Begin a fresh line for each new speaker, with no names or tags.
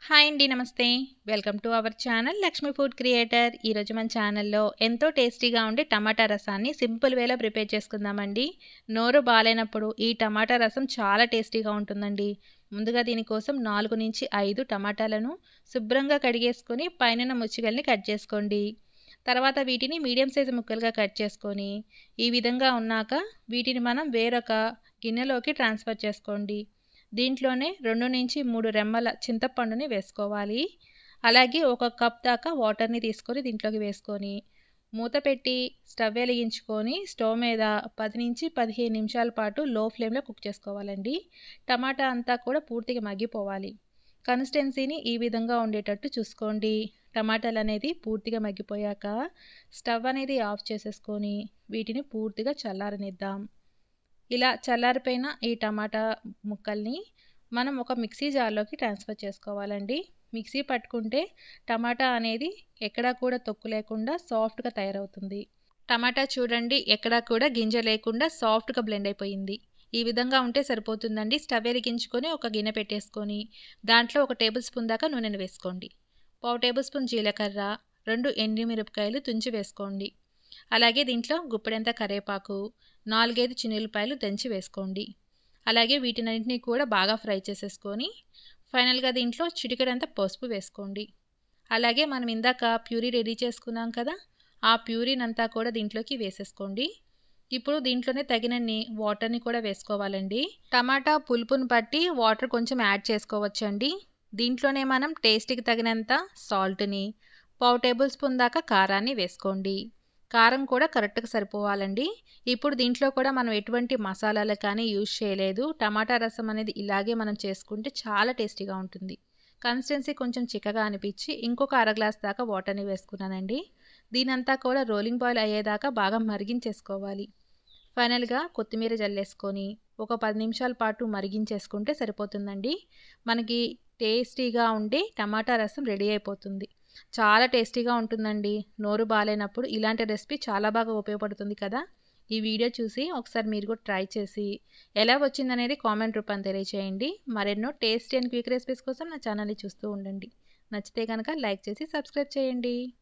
Hi అండి, నమస్తే. Welcome to our channel Lakshmi food creator. ఈరోజు మన ఛానల్లో ఎంతో టేస్టీగా ఉండే టమాటా రసాన్ని సింపుల్ వేలో ప్రిపేర్ చేసుకుందామండి. నోరు బాగాలేనప్పుడు ఈ టమాటా రసం చాలా టేస్టీగా ఉంటుందండి. ముందుగా దీనికోసం 4 నుంచి 5 టమాటాలను శుభ్రంగా కడిగేసుకొని పైన ముచ్చిగల్ని కట్ చేసుకోండి. తర్వాత వీటిని మీడియం సైజు ముక్కలుగా కట్ చేసుకొని ఈ విధంగా ఉన్నాక వీటిని మనం వేరొక గిన్నెలోకి ట్రాన్స్ఫర్ చేసుకోండి. దీంట్లోనే 2 నుంచి 3 రెమ్మల చింతపండుని వేసుకోవాలి. అలాగే 1 కప్ దాకా వాటర్ని తీసుకొని దీంట్లోకి వేసుకొని మూత పెట్టి స్టవ్ వెలిగించుకొని స్టవ్ మీద 10 నుంచి 15 నిమిషాల పాటు లో ఫ్లేమ్లో కుక్ చేసుకోవాలండి. టమాటా అంతా కూడా పూర్తిగా మగ్గిపోవాలి. కన్సిస్టెన్సీని ఈ విధంగా ఉండేటట్టు చూసుకోండి. టమాటాలు అనేది పూర్తిగా మగ్గిపోయాక స్టవ్ అనేది ఆఫ్ చేసేసుకొని వీటిని పూర్తిగా చల్లారనిద్దాం. ఇలా చల్లారిపోయిన ఈ టమాటా ముక్కల్ని మనం ఒక మిక్సీ జార్లోకి ట్రాన్స్ఫర్ చేసుకోవాలండి. మిక్సీ పట్టుకుంటే టమాటా అనేది ఎక్కడా కూడా తొక్కు లేకుండా సాఫ్ట్గా తయారవుతుంది. టమాటా చూడండి, ఎక్కడా కూడా గింజ లేకుండా సాఫ్ట్గా బ్లెండ్ అయిపోయింది. ఈ విధంగా ఉంటే సరిపోతుందండి. స్టవ్ వెలిగించుకొని ఒక గిన్నె పెట్టేసుకొని దాంట్లో 1 టేబుల్ స్పూన్ దాకా నూనెను వేసుకోండి. 1/2 టేబుల్ స్పూన్ జీలకర్ర, 2 ఎండుమిరపకాయలు తుంచి వేసుకోండి. అలాగే దీంట్లో గుప్పెడంత కరివేపాకు, 4-5 చిన్నులపాయలు దంచి వేసుకోండి. అలాగే వీటినన్నింటినీ కూడా బాగా ఫ్రై చేసేసుకొని ఫైనల్గా దీంట్లో చిటికెడంత పసుపు వేసుకోండి. అలాగే మనం ఇందాక ప్యూరీ రెడీ చేసుకున్నాం కదా, ఆ ప్యూరీనంతా కూడా దీంట్లోకి వేసేసుకోండి. ఇప్పుడు దీంట్లోనే తగినన్ని వాటర్ని కూడా వేసుకోవాలండి. టమాటా పులుపుని బట్టి వాటర్ కొంచెం యాడ్ చేసుకోవచ్చండి. దీంట్లోనే మనం టేస్ట్కి తగినంత సాల్ట్ని, 1/2 టేబుల్ స్పూన్ దాకా కారాన్ని వేసుకోండి. కారం కూడా కరెక్ట్గా సరిపోవాలండి. ఇప్పుడు దీంట్లో కూడా మనం ఎటువంటి మసాలాలు కానీ యూజ్ చేయలేదు. టమాటా రసం అనేది ఇలాగే మనం చేసుకుంటే చాలా టేస్టీగా ఉంటుంది. కన్సిస్టెన్సీ కొంచెం చిక్కగా అనిపించి ఇంకొక 1/2 గ్లాస్ దాకా వాటర్ని వేసుకున్నానండి. దీనంతా కూడా రోలింగ్ బాయిల్ అయ్యేదాకా బాగా మరిగించేసుకోవాలి. ఫైనల్గా కొత్తిమీర జల్లేసుకొని ఒక 10 నిమిషాల పాటు మరిగించేసుకుంటే సరిపోతుందండి. మనకి టేస్టీగా ఉండే టమాటా రసం రెడీ అయిపోతుంది. చాలా టేస్టీగా ఉంటుందండి. నోరు బాగాలేనప్పుడు ఇలాంటి రెసిపీ చాలా బాగా ఉపయోగపడుతుంది కదా. ఈ వీడియో చూసి ఒకసారి మీరు కూడా ట్రై చేసి ఎలా వచ్చిందనేది కామెంట్ రూపాన్ని తెలియజేయండి. మరెన్నో టేస్టీ అండ్ క్విక్ రెసిపీస్ కోసం నా ఛానల్ని చూస్తూ ఉండండి. నచ్చితే కనుక లైక్ చేసి సబ్స్క్రైబ్ చేయండి.